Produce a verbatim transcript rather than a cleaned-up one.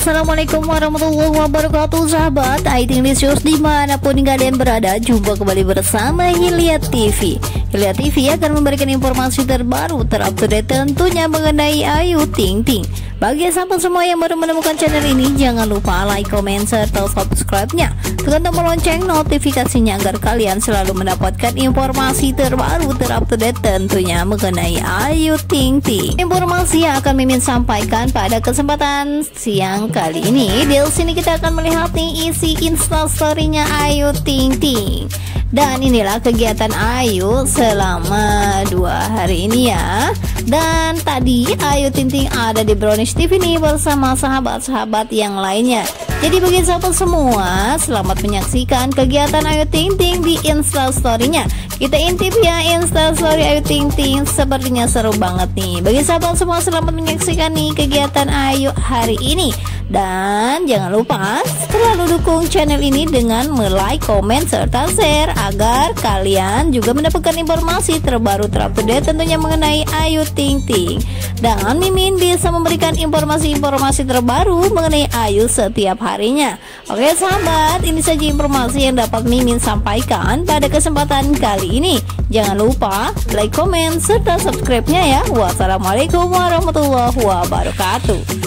Assalamualaikum warahmatullahi wabarakatuh, sahabat I T Licious dimanapun kalian berada. Jumpa kembali bersama Hilya T V. Hilya T V akan memberikan informasi terbaru, terupdate tentunya mengenai Ayu Ting Ting. Bagi sahabat semua yang baru menemukan channel ini, jangan lupa like, comment, serta subscribe-nya. Tekan tombol lonceng notifikasinya agar kalian selalu mendapatkan informasi terbaru, terupdate tentunya mengenai Ayu Ting Ting. Informasi yang akan Mimin sampaikan pada kesempatan siang kali ini, di sini kita akan melihat nih isi instastory-nya Ayu Ting Ting. Dan inilah kegiatan Ayu selama dua hari ini ya. Dan tadi Ayu Ting Ting ada di Brownies T V nih bersama sahabat-sahabat yang lainnya. Jadi bagi sahabat semua, selamat menyaksikan kegiatan Ayu Ting Ting di instastory-nya. Kita intip ya instastory Ayu Ting Ting, sepertinya seru banget nih. Bagi sahabat semua, selamat menyaksikan nih kegiatan Ayu hari ini. Dan jangan lupa selalu dukung channel ini dengan like, komen, serta share agar kalian juga mendapatkan informasi terbaru terupdate tentunya mengenai Ayu Ting Ting. Dan Mimin bisa memberikan informasi-informasi terbaru mengenai Ayu setiap harinya. Oke sahabat, ini saja informasi yang dapat Mimin sampaikan pada kesempatan kali ini. Jangan lupa like, komen, serta subscribe-nya ya. Wassalamualaikum warahmatullahi wabarakatuh.